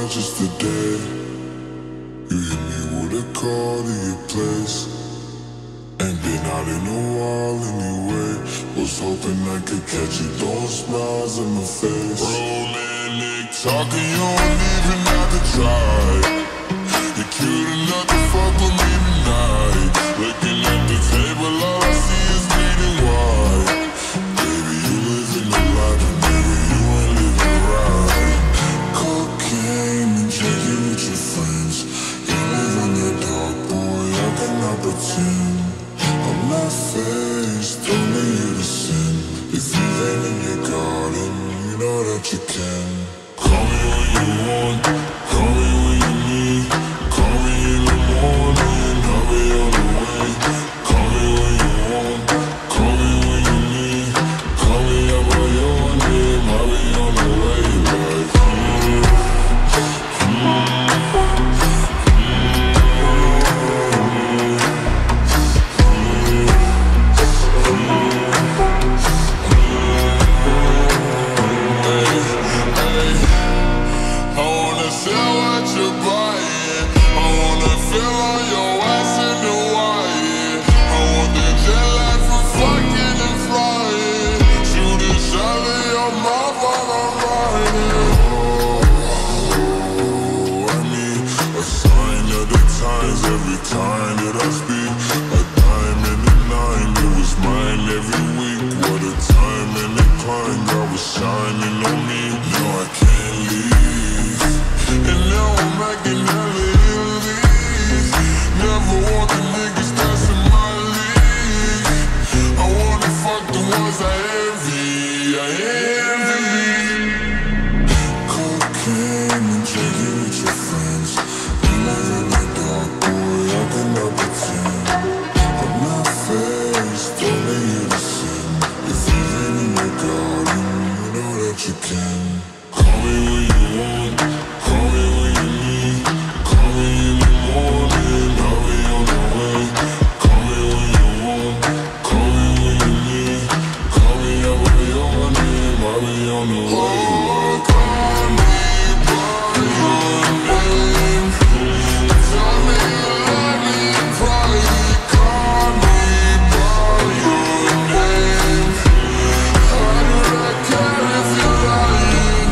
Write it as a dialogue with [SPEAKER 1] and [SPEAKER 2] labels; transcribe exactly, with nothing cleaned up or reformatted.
[SPEAKER 1] just today. You hit me with a call to your place. Ain't been out in a while anyway. Was hoping I could catch you throwing smiles in my face. Romantic talking, you don't even have to try. You're cute enough to fuck with me tonight. Looking at the table, all I see is bleeding white. Baby, you living the life, and baby, you ain't living right. Cocaine and drinking with your friends. You live in the dark, boy, I cannot pretend. I'm not faced, only you to sin. If you've been in your garden, you know that you can. Call me when you want, call me when you need. Call me in the morning, I'll be on the way. Call me when you want, call me when you need. Call me out by your name, I'll be on the way. Like, mm, mm. Every time that I speak, a dime and a nine, it was mine every week. What a time and a climb, God was shining on me. Now I can't leave, and now I'm making hella Italy. Never want the niggas that's in my league. I wanna fuck the ones I envy, I envy. Cocaine and drinking with your friends. You live in the dark, boy, I cannot pretend. I'm not faced, only you to sin. If you've been in your garden, you know that you can. Call me when you want, call me when you need. Call me in the morning, I'll be on the way. Call me when you want, call me when you need. Call me out by your name, I'll be on the way. Oh, call me by your name. Tell me you love me in private. Call me by your name. How do I care if you're lying?